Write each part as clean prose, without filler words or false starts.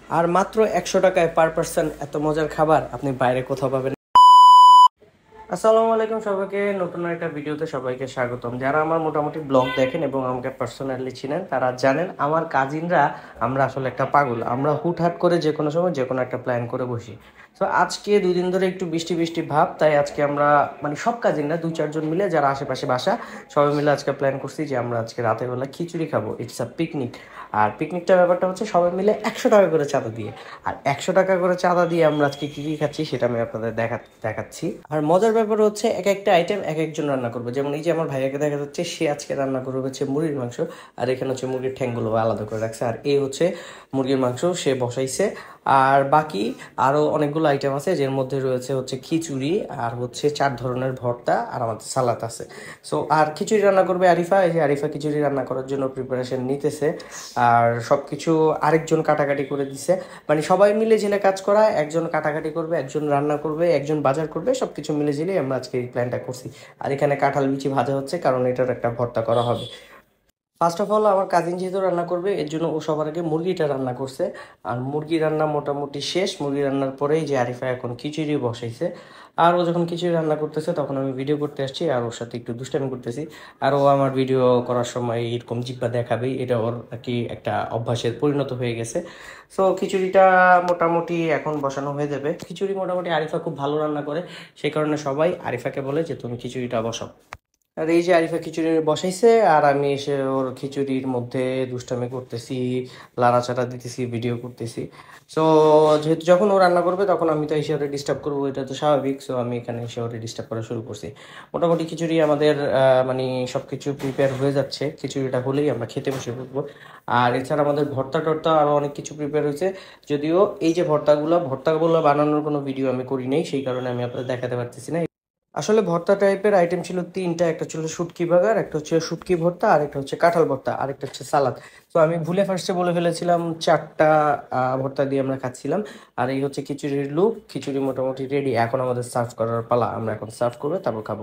আর মাত্র 100 টাকায় per person এত মজার খাবার আপনি বাইরে কোথাও পাবেন। আসসালামু আলাইকুম সবাইকে, নতুন একটা ভিডিওতে সবাইকে স্বাগতম। যারা আমার মোটামুটি ব্লগ দেখেন এবং আমাকে পার্সোনালি চিনেন তারা জানেন আমার কাজিনরা আমরা আসলে একটা পাগল। আমরা হুটহাট করে যে কোনো সময় যে কোনো একটা প্ল্যান করে বসি। তো আজকে 2 দিন ধরে একটু বৃষ্টি বৃষ্টি ভাব, তাই আজকে আমরা মানে সব কাজিনরা 2-4 জন মিলে যারা আশেপাশে বাসা সবাই মিলে আজকে প্ল্যান করছি যে আমরা আজকে রাতের বেলা খিচুড়ি খাবো। It's a picnic. আর পিকনিকটার ব্যাপারটা হচ্ছে সবাই মিলে 100 টাকা করে চাঁদা দিয়ে। আর 100 টাকা করে চাঁদা দিয়ে আমরা আজকে কী কী খাচ্ছি সেটা আমি আপনাদের দেখাচ্ছি। আর মজার ব্যাপার হচ্ছে এক একটা আইটেম এক একজন রান্না করবে। যেমন এই যে আমার ভাইয়াকে দেখা যাচ্ছে সে আজকে রান্না করবে হচ্ছে মুরগির মাংস, আর এখানে হচ্ছে মুরগির ঠ্যাংগুলো আলাদা করে রাখছে, আর এই হচ্ছে মুরগির মাংস সে বসাইছে। আর বাকি আরও অনেকগুলো আইটেম আছে, যার মধ্যে রয়েছে হচ্ছে খিচুড়ি আর হচ্ছে 4 ধরনের ভর্তা আর আমাদের সালাদ আছে। সো আর খিচুড়ি রান্না করবে আরিফা। এই যে আরিফা খিচুড়ি রান্না করার জন্য প্রিপারেশন নিতেছে, আর সব কিছু আরেকজন কাটাকাটি করে দিছে। মানে সবাই মিলে ঝেলে কাজ করা, একজন কাটাকাটি করবে, একজন রান্না করবে, একজন বাজার করবে, সব কিছু মিলে ঝেলে আমরা আজকে এই প্ল্যানটা করছি। আর এখানে কাঁঠাল বিচি ভাজা হচ্ছে, কারণ এটার একটা ভর্তা করা হবে। ফার্স্ট অফ অল আমার কাজিন যেহেতু রান্না করবে এর জন্য ও সবার আগে মুরগিটা রান্না করছে। আর মুরগি রান্না মোটামুটি শেষ। মুরগি রান্নার পরেই যে আরিফা এখন খিচুড়ি বসাইছে। আর ও যখন খিচুড়ি রান্না করতেছে তখন আমি ভিডিও করতে আসছি আর ওর সাথে একটু দুষ্টামি করতেছি। আর ও আমার ভিডিও করার সময় এরকম জিব্বা দেখাবেই, এটা ওর আর কি একটা অভ্যাসের পরিণত হয়ে গেছে। সো খিচুড়িটা মোটামুটি এখন বসানো হয়ে যাবে। খিচুড়ি মোটামুটি আরিফা খুব ভালো রান্না করে, সেই কারণে সবাই আরিফাকে বলে যে তুমি খিচুড়িটা বসাও। আর এই যে আরিফা খিচুড়ি বসাইছে আর আমি এসে ওর খিচুড়ির মধ্যে দুষ্টামি করতেছি, লাড়াচাড়া দিতেছি, ভিডিও করতেছি। সো যেহেতু যখন ও রান্না করবে তখন আমি তো এসে ওরে ডিস্টার্ব করবো, এটা তো স্বাভাবিক। সো আমি এখানে এসে ওরে ডিস্টার্ব করা শুরু করছি। মোটামুটি খিচুড়ি আমাদের মানে সব কিছু প্রিপেয়ার হয়ে যাচ্ছে। খিচুড়িটা হলেই আমরা খেতে বসে পড়বো। আর এছাড়া আমাদের ভর্তা টর্তা আরও অনেক কিছু প্রিপেয়ার হয়েছে। যদিও এই যে ভর্তাগুলো বানানোর কোনো ভিডিও আমি করি নাই, সেই কারণে আমি আপনাদের দেখাতে পারতেছি না। আসলে ভর্তা টাইপের আইটেম ছিল 3টা, একটা ছিল শুটকি বাগার, একটা হচ্ছে শুটকি ভর্তা, আর একটা হচ্ছে কাঁঠাল ভর্তা, আর একটা হচ্ছে সালাদ। তো আমি ভুলে ফার্স্টে বলে ফেলেছিলাম 4টা ভর্তা দিয়ে আমরা খাচ্ছিলাম। আর এই হচ্ছে খিচুড়ির লুক। খিচুড়ি মোটামুটি রেডি, এখন আমাদের সার্ভ করার পালা। আমরা এখন সার্ভ করবো, তারপর খাবো।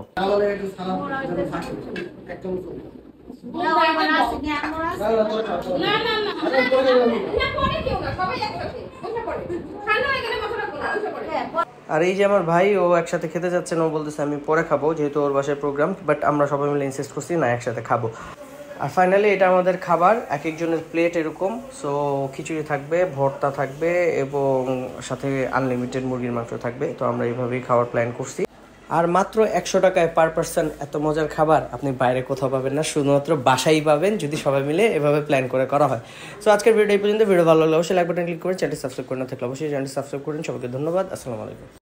আর এই যে আমার ভাই, ও একসাথে খেতে যাচ্ছে না, ও বলতেছে আমি পরে খাবো, যেহেতু ওর বাসায় প্রোগ্রাম। বাট আমরা সবাই মিলে ইনসিস্ট করছি না একসাথে খাবো। আর ফাইনালি এটা আমাদের খাবার, এক একজনের প্লেট এরকম। সো খিচুড়ি থাকবে, ভর্তা থাকবে এবং সাথে আনলিমিটেড মুরগির মাংস থাকবে। তো আমরা এইভাবেই খাওয়ার প্ল্যান করছি। আর মাত্র 100 টাকায় পার পারসন এত মজার খাবার আপনি বাইরে কোথাও পাবেন না, শুধুমাত্র বাসাই পাবেন যদি সবাই মিলে এভাবে প্ল্যান করে করা হয়। সো আজকের ভিডিও এই পর্যন্ত। ভিডিও ভালো লাগলে অবশ্যই লাইক বাটন ক্লিক করে চ্যানেল সাবস্ক্রাইব করে না থাকলে অবশ্যই চ্যানেল সাবস্ক্রাইব করেন। সবাইকে ধন্যবাদ। আসসালামু আলাইকুম।